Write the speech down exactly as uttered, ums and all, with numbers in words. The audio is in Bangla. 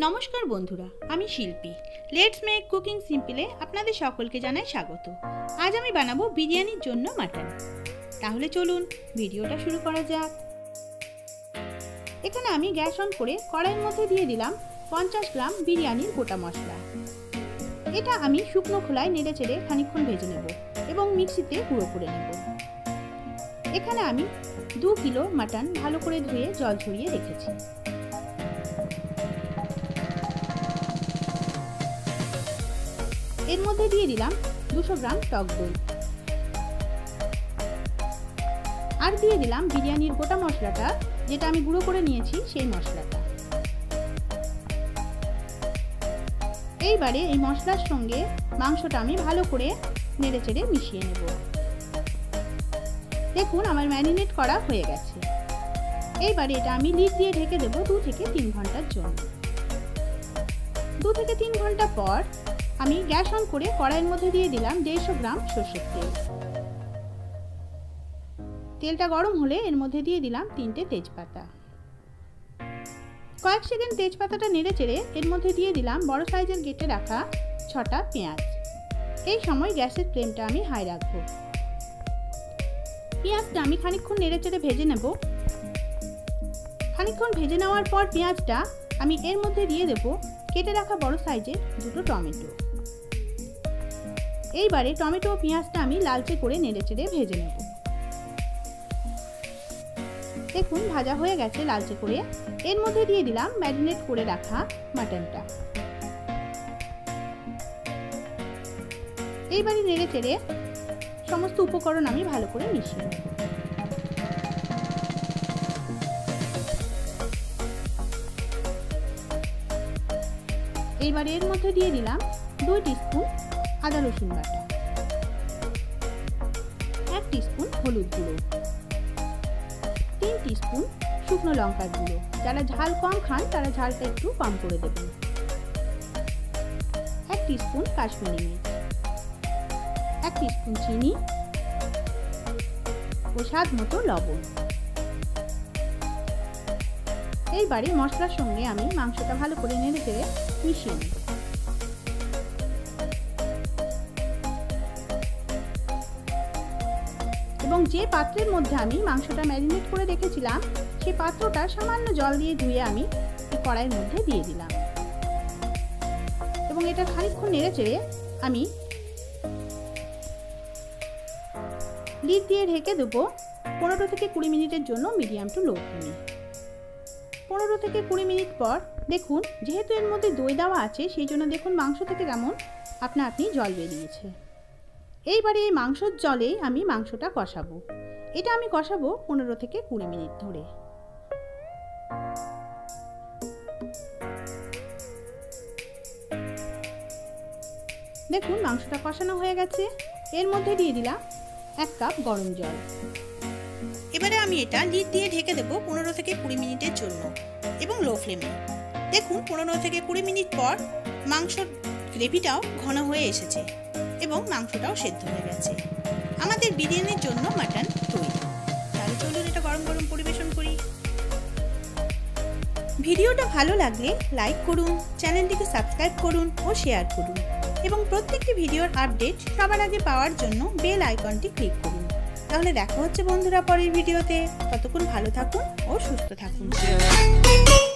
नमस्कार बंधुरा आमी Shilpi let's make cooking simple आपनादेर सकलके जानाई स्वागत। आज आमी बानाबो बिरियानिर जोन्नो माटन। ताहले चलुन भिडियोटा शुरू करा जाक। एखाने आमी ग्यास अन करे कड़ाइर मধ্যে दिए दिलाम पचास ग्राम बिरियानिर गोटा मशला। एटा आमी शुकनो खोलाय नेड़े चेड़े खानिकक्षण भेजे नेब एबं मिक्सिते गुঁড়ো करे नेब। एखाने आमी दो किलो माटन भालो करे धुए जल झरिए रेखेछि। एर मধ্যে দিয়ে দিলাম দুশো গ্রাম টক দই আর দিয়ে দিলাম বিরিয়ানির গোটা মশলাটা যেটা আমি গুঁড়ো করে নিয়েছি সেই মশলাটা। এইবারে এই মশলার সঙ্গে মাংসটা আমি ভালো করে নেড়েচেড়ে মিশিয়ে নেব। দেখুন আমার ম্যারিনেট করা হয়ে গেছে। এইবারে এটা আমি লিড দিয়ে ঢেকে দেব দু থেকে তিন ঘন্টার জন্য। দু থেকে তিন ঘন্টা পর আমি গ্যাস অন করে কড়াইয়ের মধ্যে দিয়ে দিলাম দেড়শো গ্রাম সরষের তেল। তেলটা গরম হলে এর মধ্যে দিয়ে দিলাম তিনটে তেজপাতা। কয়েক সেকেন্ড তেজপাতাটা নেড়ে চেড়ে এর মধ্যে দিয়ে দিলাম বড় সাইজের কেটে রাখা ছটা পেঁয়াজ। এই সময় গ্যাসের ফ্লেমটা আমি হাই রাখবো। পেঁয়াজটা আমি খানিকক্ষণ নেড়ে চেড়ে ভেজে নেব। খানিকক্ষণ ভেজে নেওয়ার পর পেঁয়াজটা আমি এর মধ্যে দিয়ে দেব কেটে রাখা বড় সাইজের দুটো টমেটো। এইবারে টমেটো ও পেঁয়াজটা আমি লালচে করে নেড়েচেড়ে ভেজে নেব। দেখুন ভাজা হয়ে গেছে লালচে করে। এর মধ্যে দিয়ে দিলাম ম্যারিনেট করে রাখা মাটনটা। এইবারে নেড়েচেড়ে সমস্ত উপকরণ আমি ভালো করে মিশিয়ে নেব। এইবারে এর মধ্যে দিয়ে দিলাম দুই টিস্পুন আদা রসুন বাটা, এক টিস্পুন হলুদ গুঁড়ো, তিন টিস্পুন শুকনো লঙ্কার গুঁড়ো। যারা ঝাল কম খান তারা ঝালটা একটু কম করে দেবেন। এক টিস্পুন কাশ্মীরি মির্চ, এক টিস্পুন চিনি ও স্বাদ মতো লবণ। এইবারে মশলার সঙ্গে আমি মাংসটা ভালো করে নেড়ে চেড়ে মিশিয়ে নেব। এবং যে পাত্রের মধ্যে আমি মাংসটা ম্যারিনেট করে রেখেছিলাম সেই পাত্রটা সামান্য জল দিয়ে ধুয়ে আমি এই কড়াইয়ের মধ্যে দিয়ে দিলাম এবং এটা খানিকক্ষণ নেড়ে চেড়ে আমি লিড দিয়ে ঢেকে দেবো পনেরো থেকে কুড়ি মিনিটের জন্য মিডিয়াম টু লো ফ্লেমে। পনেরো থেকে কুড়ি মিনিট পর দেখুন যেহেতু এর মধ্যে দই দেওয়া আছে সেই জন্য দেখুন মাংস থেকে কেমন আপনা আপনি জল বেরিয়েছে। এইবারে এই মাংসর জলে আমি মাংসটা কষাবো। এটা আমি কষাবো পনেরো থেকে কুড়ি মিনিট ধরে। দেখুন মাংসটা কষানো হয়ে গেছে। এর মধ্যে দিয়ে দিলাম এক কাপ গরম জল। এবারে আমি এটা লিড দিয়ে ঢেকে দেবো পনেরো থেকে কুড়ি মিনিটের জন্য এবং লো ফ্লেমে। দেখুন পনেরো থেকে কুড়ি মিনিট পর মাংসর গ্রেভিটাও ঘন হয়ে এসেছে এবং মাংসটাও সেদ্ধ হয়ে গেছে। আমাদের বিরিয়ানির জন্য মাটন তৈরি। তাহলে চলুন এটা গরম গরম পরিবেশন করি। ভিডিওটা ভালো লাগলে লাইক করুন, চ্যানেলটিকে সাবস্ক্রাইব করুন ও শেয়ার করুন এবং প্রত্যেকটি ভিডিওর আপডেট সবার আগে পাওয়ার জন্য বেল আইকনটি ক্লিক করুন। তাহলে দেখা হচ্ছে বন্ধুরা পরের ভিডিওতে। ততক্ষণ ভালো থাকুন ও সুস্থ থাকুন।